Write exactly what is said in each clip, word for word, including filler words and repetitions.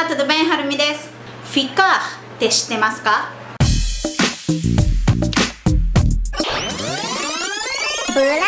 Hola, tudo bem? はるみです。Ficar って知ってますか？ブラログ。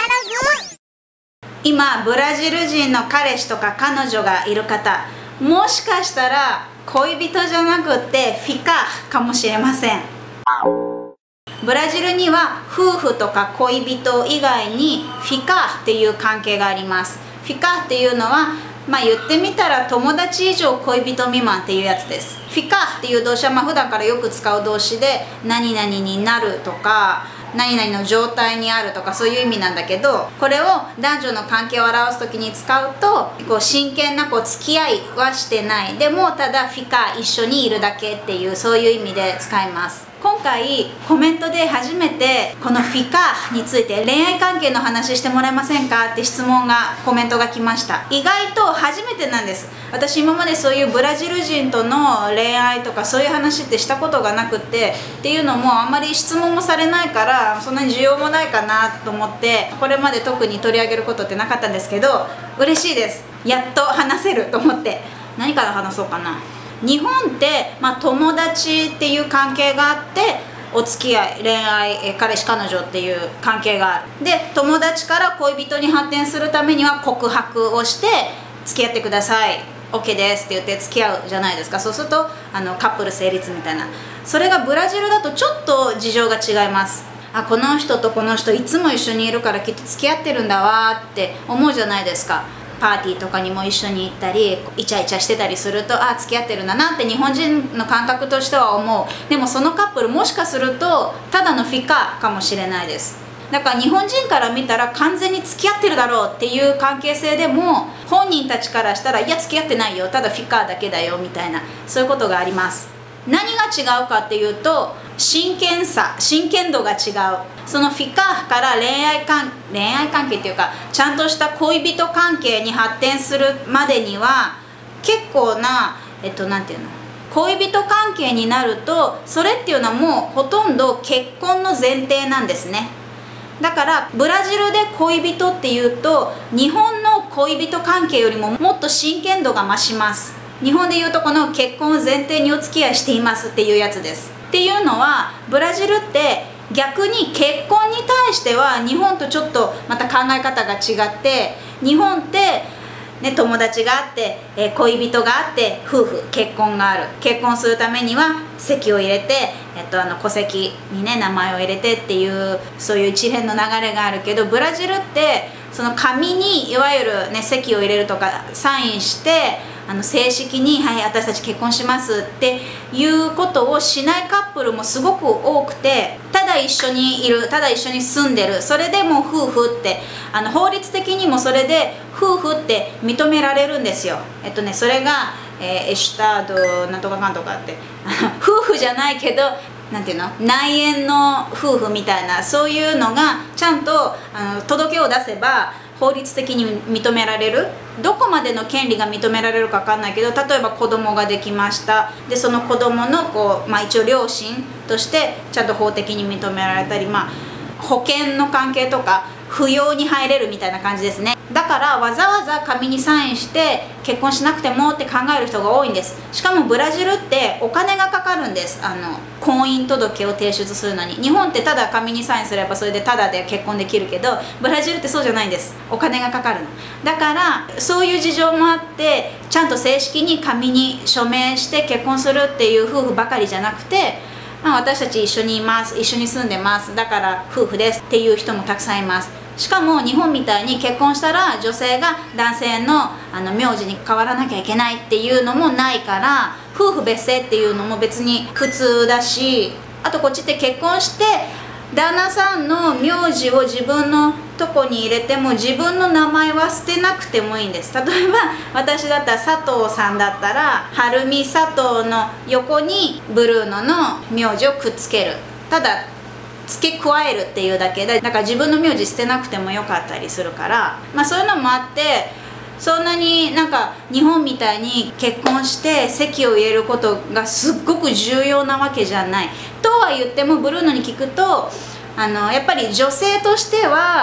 今、ブラジル人の彼氏とか彼女がいる方、もしかしたら恋人じゃなくて Ficar かもしれません。ブラジルには夫婦とか恋人以外に Ficar っていう関係があります。Ficar っていうのはまあ言ってみたら友達以上恋人未満っていうやつです。Ficar っていう動詞はまあ普段からよく使う動詞で何々になるとか何々の状態にあるとかそういう意味なんだけど、これを男女の関係を表す時に使うとこう真剣なこう付き合いはしてない、でもただ Ficar 一緒にいるだけっていうそういう意味で使います。今回コメントで初めてこの Ficar について恋愛関係の話してもらえませんかって質問がコメントが来ました。意外と初めてなんです。私今までそういうブラジル人との恋愛とかそういう話ってしたことがなくってっていうのもあんまり質問もされないからそんなに需要もないかなと思ってこれまで特に取り上げることってなかったんですけど、嬉しいです。やっと話せると思って。何から話そうかな。日本って、まあ、友達っていう関係があってお付き合い恋愛彼氏彼女っていう関係がある。で友達から恋人に発展するためには告白をして付き合ってください OK ですって言って付き合うじゃないですか。そうするとあのカップル成立みたいな。それがブラジルだとちょっと事情が違います。あ、この人とこの人いつも一緒にいるからきっと付き合ってるんだわって思うじゃないですか。パーティーとかにも一緒に行ったりイチャイチャしてたりするとあ付き合ってるんだなって日本人の感覚としては思う。でもそのカップルもしかするとただのフィカかもしれないです。だから日本人から見たら完全に付き合ってるだろうっていう関係性でも本人たちからしたらいや付き合ってないよただフィカだけだよみたいなそういうことがあります。何が違うかっていうと真剣さ真剣度が違う。そのフィカーから恋愛関恋愛関係っていうかちゃんとした恋人関係に発展するまでには結構なえっとなんていうの恋人関係になるとそれっていうのはもうほとんど結婚の前提なんですね。だからブラジルで恋人っていうと日本の恋人関係よりももっと真剣度が増します。日本でいうとこの結婚を前提にお付き合いしていますっていうやつです。っていうのはブラジルって逆に結婚に対しては日本とちょっとまた考え方が違って、日本って、ね、友達があって、えー、恋人があって夫婦結婚がある。結婚するためには籍を入れて、えっと、あの戸籍にね名前を入れてっていうそういう一連の流れがあるけど、ブラジルってその紙にいわゆる、ね、籍を入れるとかサインしてあの正式に「はい私たち結婚します」っていうことをしないカップルもすごく多くて、ただ一緒にいるただ一緒に住んでるそれでも夫婦ってあの法律的にもそれで夫婦って認められるんですよ。えっとねそれが、えー、エシュタードなんとかかんとかって夫婦じゃないけどなんていうの内縁の夫婦みたいなそういうのがちゃんとあの届けを出せば法律的に認められる。どこまでの権利が認められるか分かんないけど、例えば子供ができました。でその子供のこう、まあ、一応両親としてちゃんと法的に認められたり、まあ、保険の関係とか扶養に入れるみたいな感じですね。だからわざわざ紙にサインして結婚しなくてもって考える人が多いんです。しかもブラジルってお金がかかるんです。あの婚姻届を提出するのに。日本ってただ紙にサインすればそれでただで結婚できるけど、ブラジルってそうじゃないんです。お金がかかるの。だからそういう事情もあってちゃんと正式に紙に署名して結婚するっていう夫婦ばかりじゃなくて、まあ、私たち一緒にいます一緒に住んでますだから夫婦ですっていう人もたくさんいます。しかも日本みたいに結婚したら女性が男性のあの名字に変わらなきゃいけないっていうのもないから夫婦別姓っていうのも別に普通だし、あとこっちって結婚して旦那さんの名字を自分のとこに入れても自分の名前は捨てなくてもいいんです。例えば私だったら佐藤さんだったらはるみ佐藤の横にブルーノの名字をくっつける。ただ付け加えるっていうだけでだから自分の名字捨てなくてもよかったりするから、まあ、そういうのもあってそんなになんか日本みたいに結婚して籍を入れることがすっごく重要なわけじゃない。とは言ってもブルーノに聞くとあのやっぱり女性としては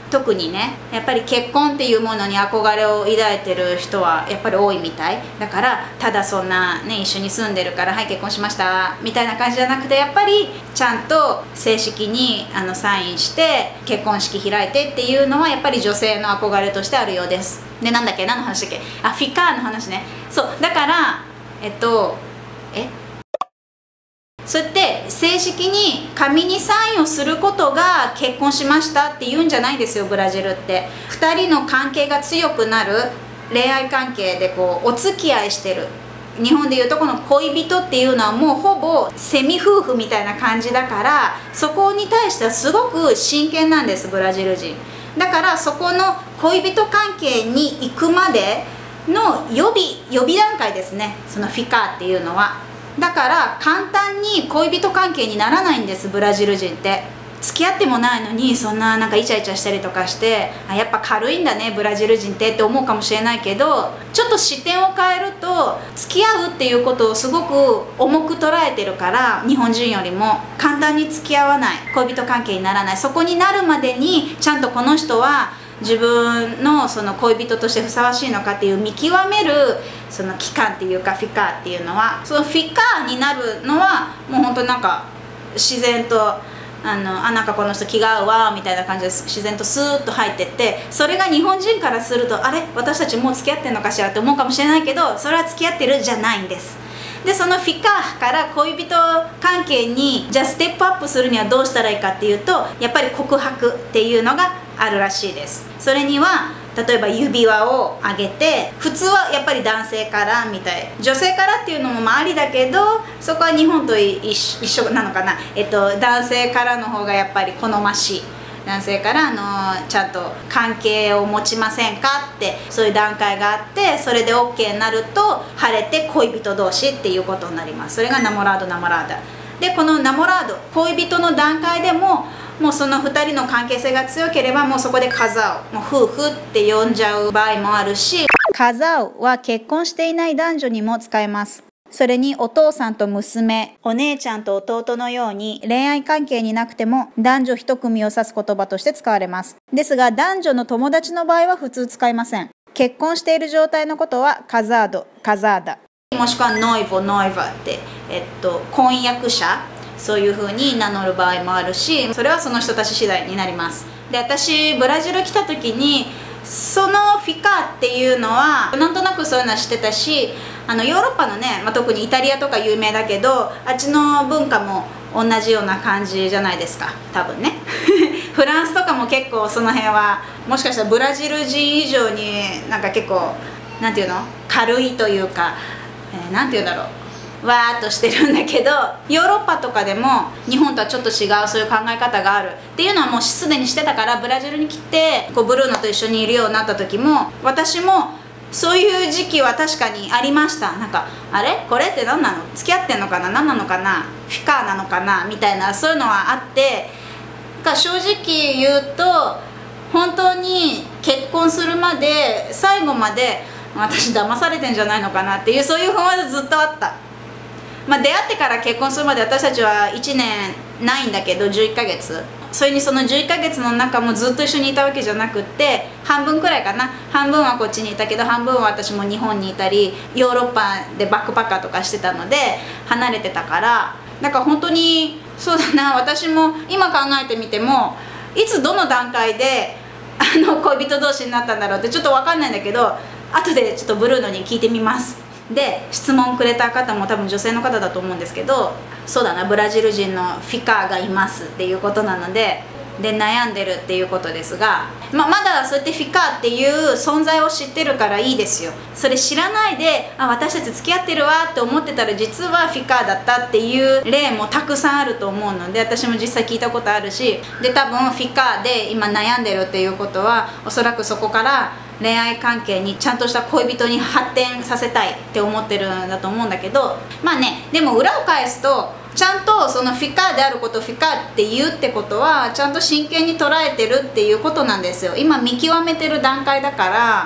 特にねやっぱり結婚っていうものに憧れを抱いてる人はやっぱり多いみたいだから、ただそんなね一緒に住んでるからはい結婚しましたみたいな感じじゃなくて、やっぱりちゃんと正式にあのサインして結婚式開いてっていうのはやっぱり女性の憧れとしてあるようです。でなんだっけ何の話だっけ、あフィカーの話ね。そうだからえっとえそうやって正式に紙にサインをすることが結婚しましたって言うんじゃないですよ、ブラジルって。ふたりの関係が強くなる恋愛関係でこうお付き合いしてる、日本でいうとこの恋人っていうのはもうほぼセミ夫婦みたいな感じだから、そこに対してはすごく真剣なんです、ブラジル人。だからそこの恋人関係に行くまでの予備予備段階ですね、そのフィカーっていうのは。だから簡単に恋人関係にならないんです、ブラジル人って。付き合ってもないのにそんななんかイチャイチャしたりとかして、あやっぱ軽いんだねブラジル人ってって思うかもしれないけど、ちょっと視点を変えると付き合うっていうことをすごく重く捉えてるから、日本人よりも簡単に付き合わない、恋人関係にならない、そこになるまでにちゃんとこの人は自分のその恋人としてふさわしいのかっていう見極めるその期間っていうかフィカーっていうのは、そのフィカーになるのはもう本当なんか自然とあのあなんかこの人気が合うわみたいな感じで自然とスーッと入ってって、それが日本人からするとあれ私たちもう付き合ってんのかしらって思うかもしれないけど、それは付き合ってるじゃないんです。でそのフィカーから恋人関係にじゃあステップアップするにはどうしたらいいかっていうと、やっぱり告白っていうのがあるらしいです。それには例えば指輪をあげて、普通はやっぱり男性からみたい、女性からっていうのもまあありだけど、そこは日本と一緒なのかな、えっと男性からの方がやっぱり好ましい。男性からあのちゃんと関係を持ちませんかってそういう段階があって、それで オーケー になると晴れて恋人同士っていうことになります。それがナモラードナモラーダで、このナモラード恋人の段階でももうそのふたりの関係性が強ければもうそこでカザオ、もう夫婦って呼んじゃう場合もあるし、カザオは結婚していない男女にも使えます。それにお父さんと娘、お姉ちゃんと弟のように恋愛関係になくても男女一組を指す言葉として使われます。ですが男女の友達の場合は普通使いません。結婚している状態のことはカザード、カザーダ、もしくはノイボ、ノイバって、えっと、婚約者、そういう風に名乗る場合もあるし、それはその人たち次第になります。で私ブラジル来た時にそのフィカーっていうのはなんとなくそういうのは知ってたし、あのヨーロッパのね、まあ、特にイタリアとか有名だけど、あっちの文化も同じような感じじゃないですか多分ねフランスとかも結構その辺はもしかしたらブラジル人以上になんか結構なんていうの軽いというか、えー、なんていうんだろう、わーっとしてるんだけど、ヨーロッパとかでも日本とはちょっと違うそういう考え方があるっていうのはもうすでにしてたから、ブラジルに来てこうブルーノと一緒にいるようになった時も私もそういう時期は確かにありました。なんかあれこれって何なの、付き合ってんのかな、何なのかな、フィカーなのかなみたいな、そういうのはあって、だから正直言うと本当に結婚するまで最後まで私騙されてんじゃないのかなっていう、そういう不安はずっとあった。まあ、出会ってから結婚するまで私たちはいちねんないんだけどじゅういっかげつ、それにそのじゅういっかげつの中もずっと一緒にいたわけじゃなくって、半分くらいかな、半分はこっちにいたけど半分は私も日本にいたりヨーロッパでバックパッカーとかしてたので離れてたから、だから本当にそうだな、私も今考えてみてもいつどの段階であの恋人同士になったんだろうってちょっと分かんないんだけど、後でちょっとブルーノに聞いてみます。で質問くれた方も多分女性の方だと思うんですけど、そうだなブラジル人のフィカーがいますっていうことなので、で悩んでるっていうことですが、ままだそうやってフィカーっていう存在を知ってるからいいですよ。それ知らないであ私たち付き合ってるわって思ってたら実はフィカーだったっていう例もたくさんあると思うので、私も実際聞いたことあるし、で多分フィカーで今悩んでるっていうことはおそらくそこから恋愛関係にちゃんとした恋人に発展させたいって思ってるんだと思うんだけど、まあね、でも裏を返すとちゃんとそのフィカーであることをフィカーって言うってことはちゃんと真剣に捉えてるっていうことなんですよ。今見極めてる段階だから、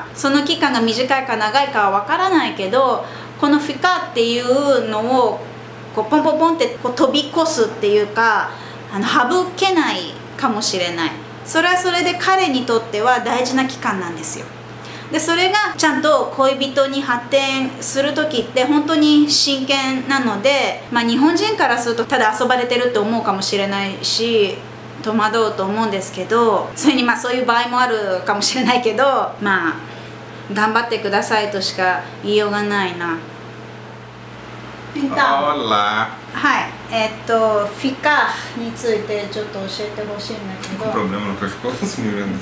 その期間が短いか長いかは分からないけど、このフィカーっていうのをこうポンポンポンってこう飛び越すっていうか、あの省けないかもしれない。 それはそれで彼にとっては大事な期間なんですよ。でそれがちゃんと恋人に発展する時って本当に真剣なので、まあ、日本人からするとただ遊ばれてるって思うかもしれないし戸惑うと思うんですけど、それにまあそういう場合もあるかもしれないけど、まあ頑張ってくださいとしか言いようがないな。 Olá. はい、えっと、ficar についてちょっと教えてほしいんだけど。 Problema no pescoço, Miranda?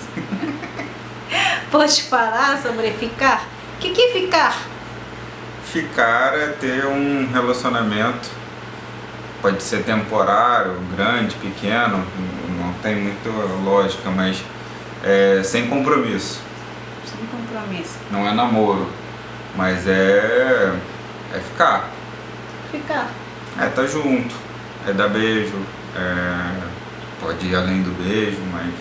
Pode falar sobre ficar? O que que é ficar? Ficar é ter um relacionamento, pode ser temporário, grande, pequeno, não tem muita lógica, mas é sem compromisso. Sem compromisso. Não é namoro, mas é, é ficar. Ficar. É estar junto, é dar beijo, é, pode ir além do beijo, mas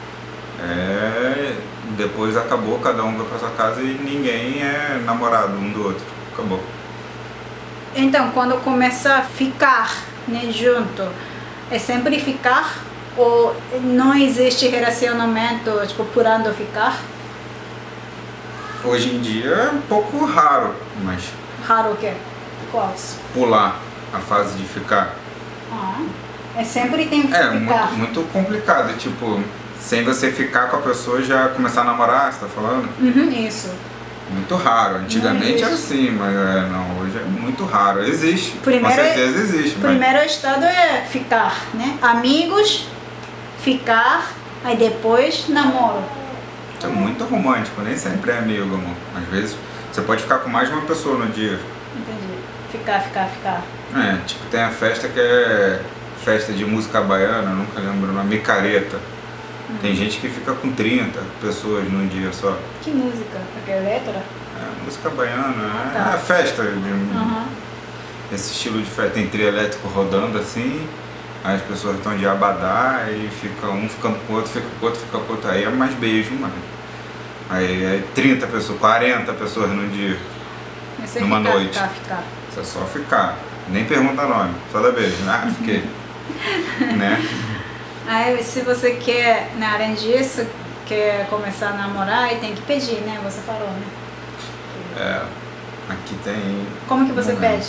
é, depois acabou, cada um vai para sua casa e ninguém é namorado um do outro, acabou. Então, quando começa a ficar, né, junto, é sempre ficar ou não existe relacionamento, tipo, purando ficar? Hoje em dia é um pouco raro, mas... Raro o quê? Quais? Pular a fase de ficar. Ah, é sempre tem que É ficar. muito, muito complicado, tipo, sem você ficar com a pessoa já começar a namorar, você tá falando? Uhum, isso. Muito raro, antigamente era assim, mas é, não, hoje é muito raro, existe, Primeiro, com certeza existe. Primeiro mas... estado é ficar, né? Amigos, ficar, aí depois namoro. É muito romântico, nem sempre é amigo, amor. Às vezes você pode ficar com mais de uma pessoa no dia. Entendi. Ficar, ficar, ficar. É, tipo, tem a festa que é festa de música baiana, nunca lembro o nome, micareta. Hum. Tem gente que fica com trinta pessoas num dia só. Que música? Aquela letra? É, música baiana, ah, é, tá. é festa de uhum. Esse estilo de festa, tem trio elétrico rodando assim, aí as pessoas estão de abadá e fica um ficando com o outro, fica com o outro, fica com o outro, aí é mais beijo, mano. Aí é trinta pessoas, quarenta pessoas num dia, Esse numa ficar, noite. Ficar, ficar. Isso é só ficar, nem pergunta nome, só dá beijo, ah, fiquei, né? Aí se você quer, né, além disso, quer começar a namorar, aí tem que pedir, né? Você falou, né? É, aqui tem... Como que você não pede?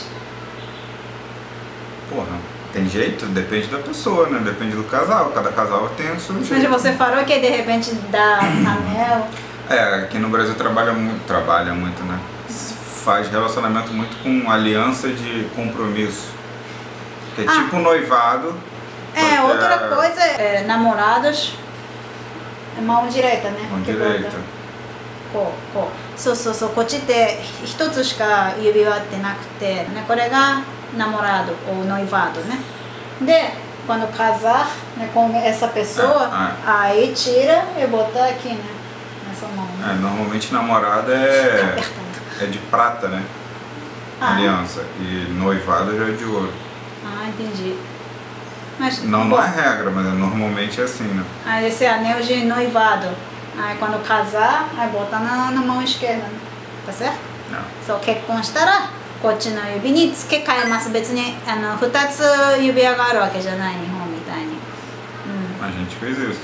Porra, tem jeito? Depende da pessoa, né? Depende do casal, cada casal tem o seu jeito. Mas você falou que de repente dá anel. É, aqui no Brasil trabalha muito, trabalha muito, né? Faz relacionamento muito com aliança de compromisso. Que é ah. tipo noivado. É, outra coisa é namorados, é mão direita, né? Mão direita. こう、こう。そうそうそう、こっちって一つしか指輪ってなくて、ね、これがnamorado ou noivado, né? De, quando casar, né, com essa pessoa, ah, ah. aí tira e bota aqui, né? Nessa mão. Né? É, normalmente namorado é, é de prata, né? Ah. Aliança. E noivado já é de ouro. Ah, entendi. Mas, não, bom, não é regra, mas normalmente é assim, né? Aí esse anel de noivado. Aí quando casar, aí bota na, na mão esquerda, né? Tá certo? Não. そう、結婚したらこっちの指に付け替えます。別にあのふたつ指輪があるわけじゃない、日本みたいに。うん。 A gente fez isso.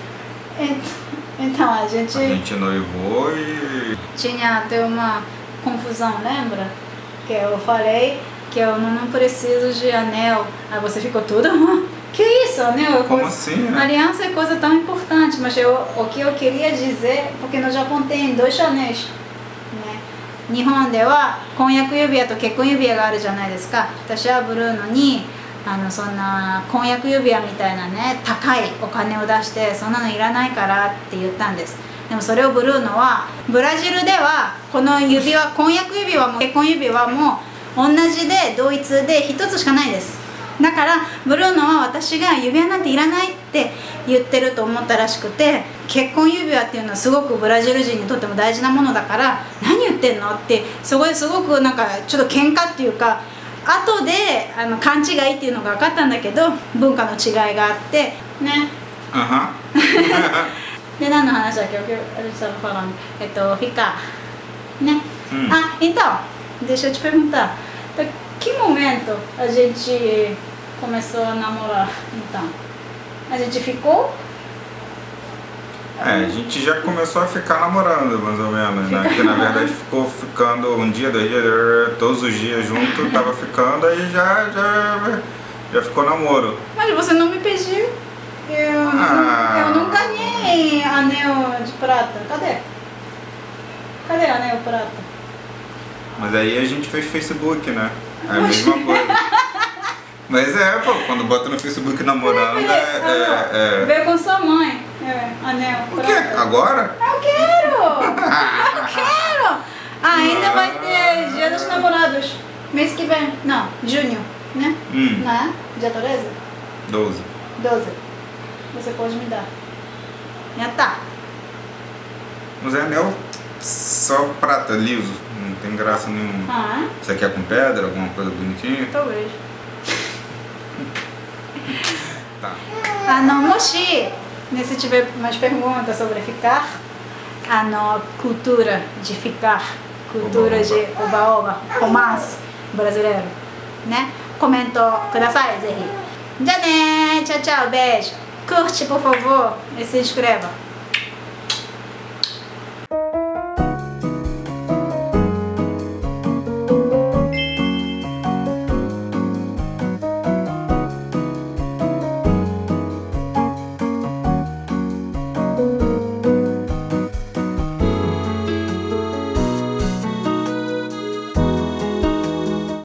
Então a gente, a gente noivou e... tinha até uma confusão, lembra? Que eu falei que eu não, não preciso de anel. Aí você ficou tudo... Que isso, anel? Como coisa, assim, né? Aliança é coisa tão importante, mas eu, o que eu queria dizer, porque no Japão tem dois anéis, né? 日本では婚約指輪と結婚指輪があるじゃないですか。私はブルーノにあのそんな婚約指輪みたいなね、高いお金を出してそんなのいらないからって言ったんです。でもそれをブルーノは、ブラジルではこの指輪、婚約指輪も結婚指輪も同じで同一で一つしかないです。だからブルーノは私が指輪なんていらないって言ってると思ったらしくて、結婚指輪っていうのはすごくブラジル人にとっても大事なものだから、何言ってんのってそこですごくなんかちょっと喧嘩っていうか、後であの勘違いっていうのが分かったんだけど、文化の違いがあってね。 Aham. De何の話だっけ? A gente estava falando. É to ficar, né? Hum. Ah, então, deixa eu te perguntar. Que momento a gente começou a namorar, então? A gente ficou? É, a gente já começou a ficar namorando, mais ou menos, né? Porque na verdade ficou ficando um dia, dois dias, todos os dias junto, tava ficando, aí já, já, já ficou namoro. Mas você não me pediu. Eu, Ah. não, eu não ganhei anel de prata. Cadê? Cadê anel prata? Mas aí a gente fez Facebook, né? É a mesma coisa. Mas é, pô, quando bota no Facebook namorando, é, é, é... Veio com sua mãe, é, anel O prata. quê? Agora? Eu quero! Eu quero! Ah, ainda vai ter Dia dos Namorados. Mês que vem. Não, junho, né? Hum. Não é? Dia treze? doze. doze. Você pode me dar. Já tá. Mas é anel só prata, liso. Não tem graça nenhuma. Ah, Você quer com pedra, alguma coisa bonitinha? talvez. Tá. Ah, não, Moshi. Se tiver mais perguntas sobre ficar, a nossa cultura de ficar, cultura Oba, de oba-oba, romance brasileiro, né? Comentou, kudasai, Zerri. Já né, tchau, tchau, beijo. Curte, por favor, e se inscreva.